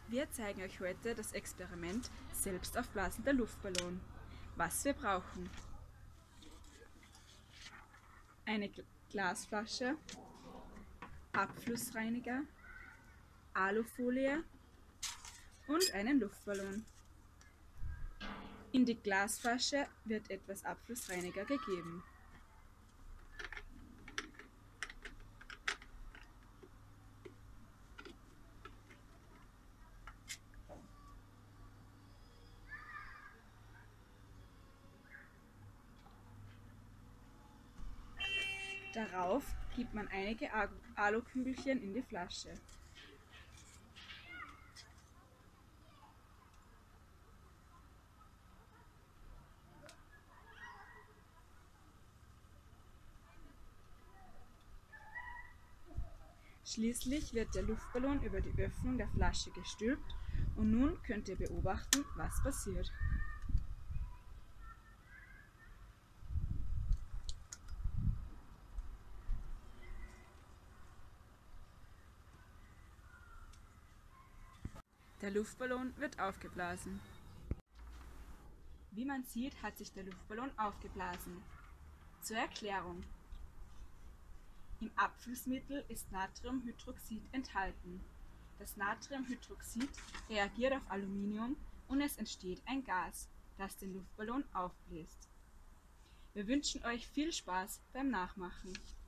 Wir zeigen euch heute das Experiment selbst aufblasender Luftballon. Was wir brauchen: eine Glasflasche, Abflussreiniger, Alufolie und einen Luftballon. In die Glasflasche wird etwas Abflussreiniger gegeben. Darauf gibt man einige Alukügelchen in die Flasche. Schließlich wird der Luftballon über die Öffnung der Flasche gestülpt und nun könnt ihr beobachten, was passiert. Der Luftballon wird aufgeblasen. Wie man sieht, hat sich der Luftballon aufgeblasen. Zur Erklärung: Im Abflussmittel ist Natriumhydroxid enthalten. Das Natriumhydroxid reagiert auf Aluminium und es entsteht ein Gas, das den Luftballon aufbläst. Wir wünschen euch viel Spaß beim Nachmachen.